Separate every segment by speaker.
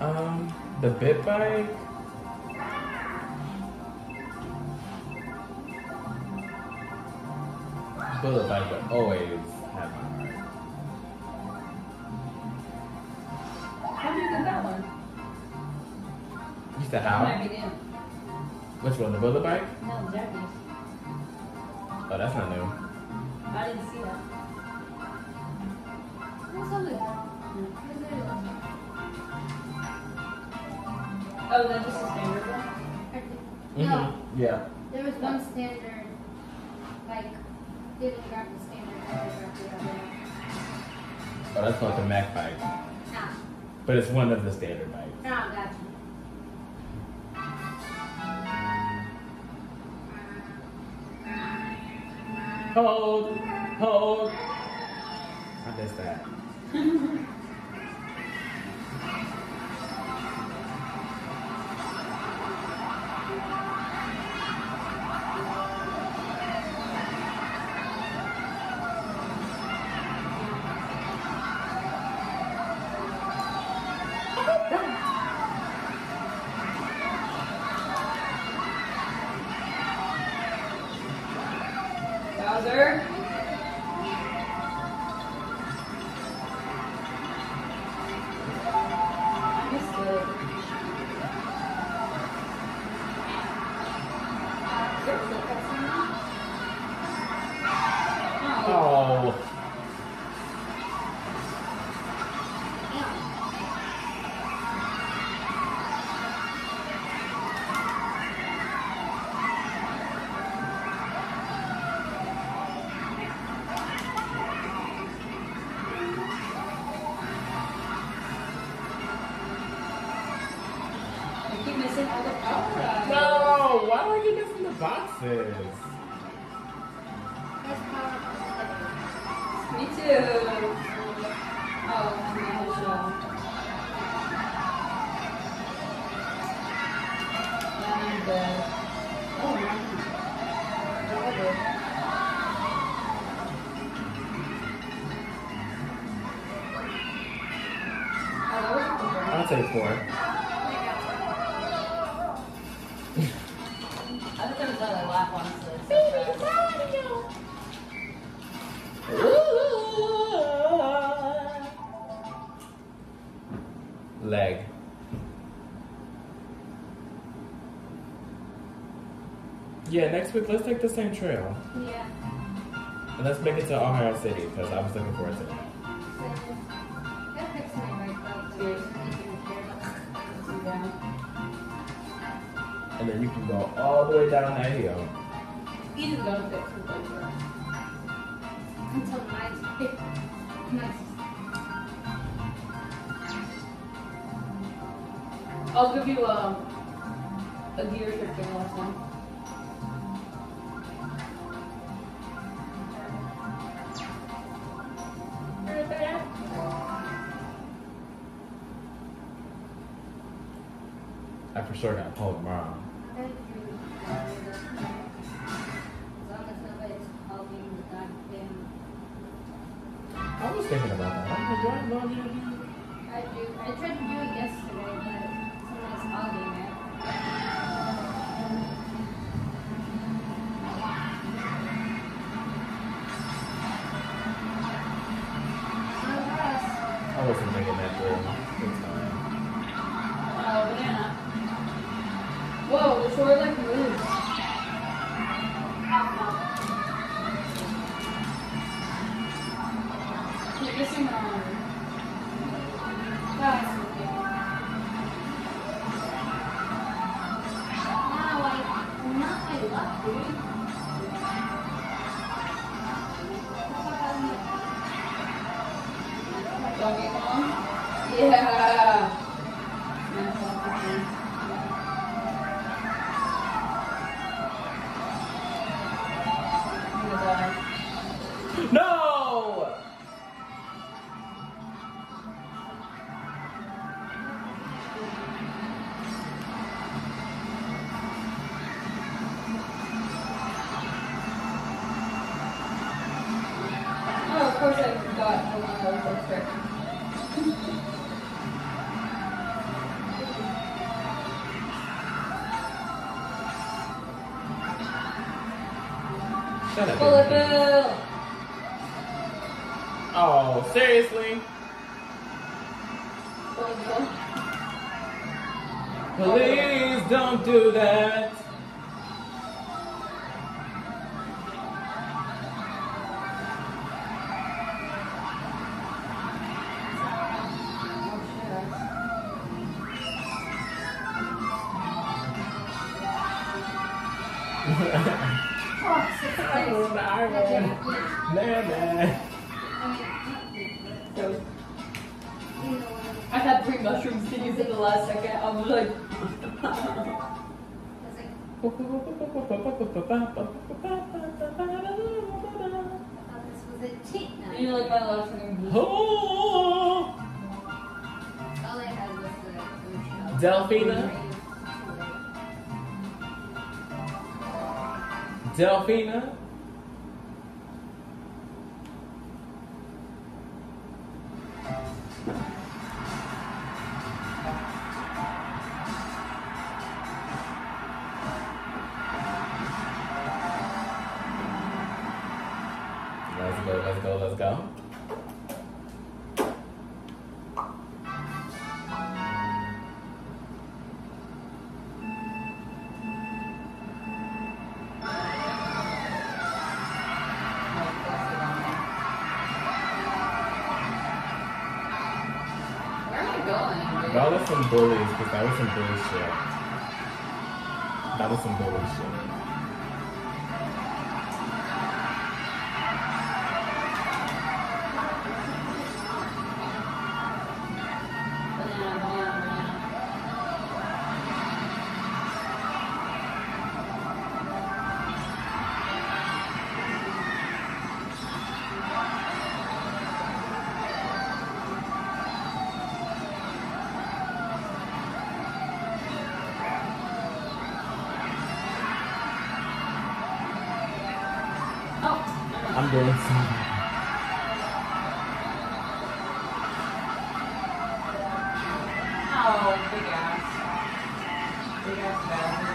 Speaker 1: The Bit Bike. Bullet Bike would always have my heart.
Speaker 2: How do you get that one?
Speaker 1: You said how?
Speaker 2: Might be new.
Speaker 1: Which one? The Bullet Bike?
Speaker 2: No, Japanese.
Speaker 1: Oh, that's not new.
Speaker 2: I didn't see that. What's up with that? Oh, that's just a standard one?
Speaker 3: No,
Speaker 1: Yeah.
Speaker 3: there was one standard, like, didn't grab the standard, I grabbed the other.
Speaker 1: Oh, that's called the Mac Bike.
Speaker 3: Ah,
Speaker 1: But it's one of the standard bikes.
Speaker 3: ah, gotcha.
Speaker 1: Hold! Hold! I missed that.
Speaker 2: Bowser? I missed it. Oh.
Speaker 1: Oh.
Speaker 2: I keep missing all the power-ups.
Speaker 1: No! Why are you missing the boxes?
Speaker 3: That's power up.
Speaker 2: Me too. Oh, no, show. Yeah, I'm dead. Oh, no. Robert. Oh, that was over.
Speaker 1: I'll take 4.
Speaker 2: I thought there was another lap on this.
Speaker 1: Leg. Yeah, next week let's take the same trail.
Speaker 3: Yeah.
Speaker 1: And let's make it to Ohio City, because I was looking forward to that.
Speaker 3: That fixed my right though.
Speaker 2: Yeah.
Speaker 1: And then you can go all the way down that hill.
Speaker 2: Easy to go to fix with those girls.
Speaker 3: Until night. Nice.
Speaker 2: I'll give you a gear shifting lesson.
Speaker 1: I for sure got pulled tomorrow.
Speaker 3: Thank you. As long as nobody's holding the goddamn.
Speaker 1: I was thinking about that. I'm like, do I love you?
Speaker 3: I tried to do it yesterday, but someone's hogging it.
Speaker 1: I wasn't making that through. It's fine.
Speaker 2: Banana. Whoa, the sword like moves. Keep missing the arm.
Speaker 3: That's okay. Now not my luck, dude.
Speaker 2: Donkey Kong? Yeah.
Speaker 1: No!
Speaker 2: Oh, of course I forgot the one that was so strict.
Speaker 1: Shut up.
Speaker 2: Bullet
Speaker 1: baby.
Speaker 2: bill.
Speaker 1: Oh, seriously?
Speaker 2: Bullet bill.
Speaker 1: Please don't do that. I won. Nah.
Speaker 2: So, I had 3 mushrooms to use at the last second. I was like, you know, like my last name.
Speaker 1: Oh, Delphina? Delphina? Let's go.
Speaker 2: Where am I going?
Speaker 1: That was some bullies, because that was some bullshit. That was some bullshit. I'm doing something.
Speaker 2: Oh, big ass. Big ass bastard.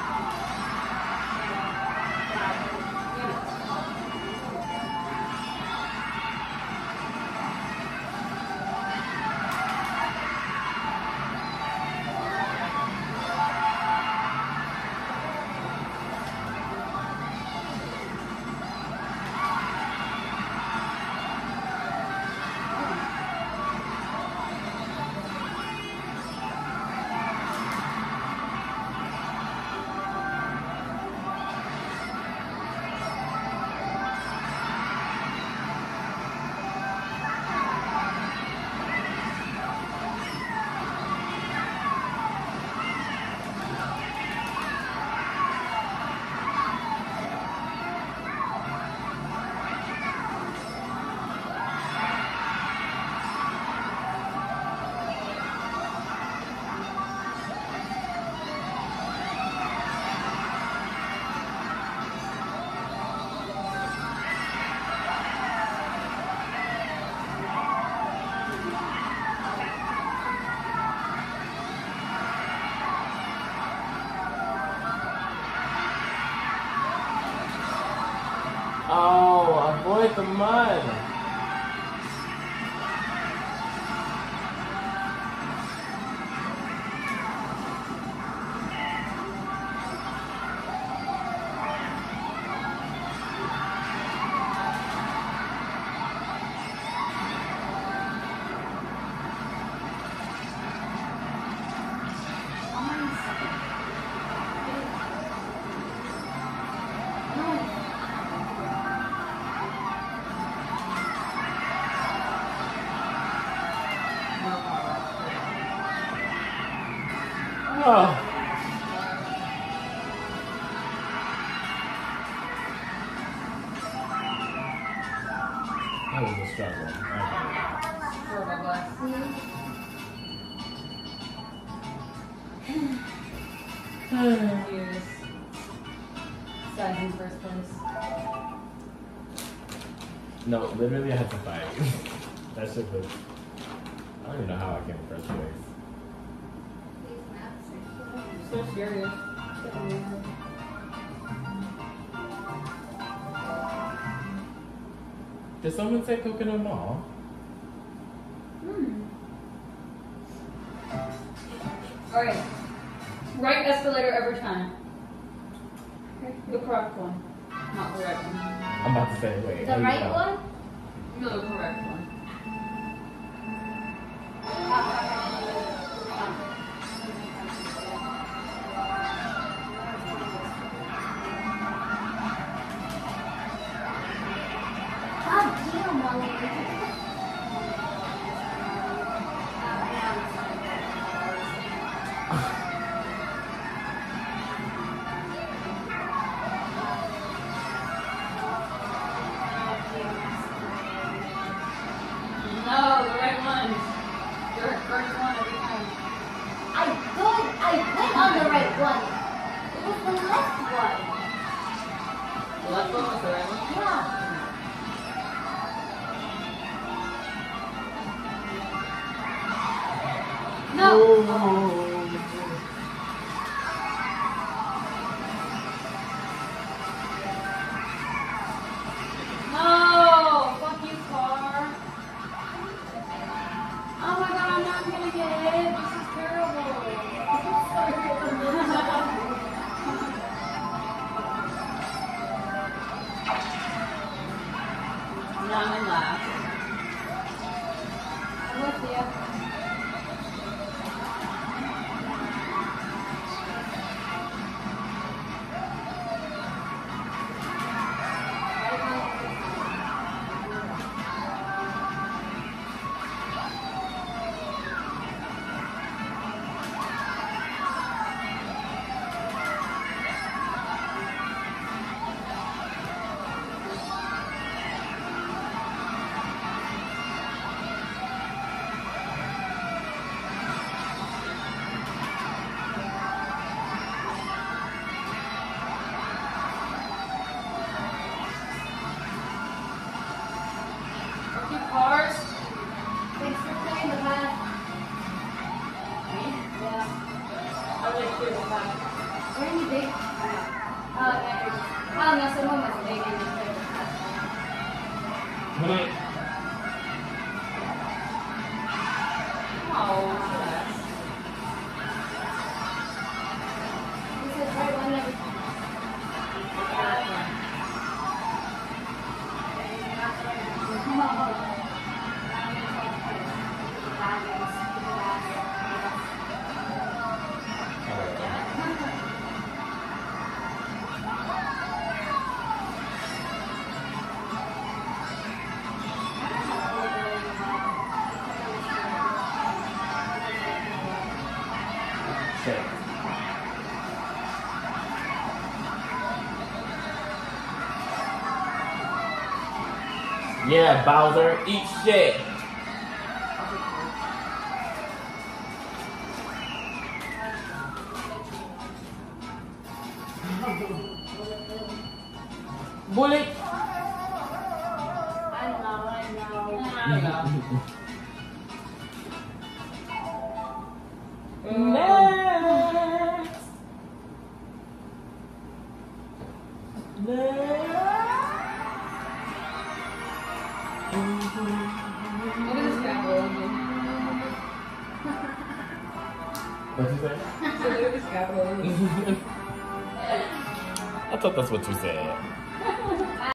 Speaker 1: Oh, avoid the mud. Oh. That was a struggle.
Speaker 2: Years. Sad in first place.
Speaker 1: No, literally I had to fight. That shit was... I don't even know how I came in first place.
Speaker 2: So serious.
Speaker 1: Did someone say Coconut Mall?
Speaker 2: Alright. Right escalator every time. The correct one. Not the right one.
Speaker 1: I'm about to say, wait.
Speaker 3: The
Speaker 1: how you
Speaker 3: right
Speaker 1: know?
Speaker 3: one?
Speaker 2: No, the correct one.
Speaker 3: God damn, Molly.
Speaker 2: No, the right one. The first one every time.
Speaker 3: I went on the right one. It was the left one.
Speaker 2: The left one was the right one?
Speaker 3: Yeah. No.
Speaker 2: No! Fuck you, car. Oh my god, I'm not gonna get hit. This is terrible. Now I'm in last.
Speaker 3: I'm with you.
Speaker 2: Fuck you, cars.
Speaker 3: Thanks for clearing the path.
Speaker 2: Me?
Speaker 3: Yeah.
Speaker 2: How did I clear the path?
Speaker 3: Weren't you big? Oh, yeah. Oh, no, someone was big and they cleared the path.
Speaker 2: Oh, shit.
Speaker 3: This is right one every time.
Speaker 1: Shit. Yeah, Bowser, eat shit. Bullet.
Speaker 3: I know.
Speaker 2: I don't know.
Speaker 1: Next.
Speaker 2: Look at this scrabble engine.
Speaker 1: What'd you say?
Speaker 2: So look at this scrabble engine.
Speaker 1: I thought that's what you said.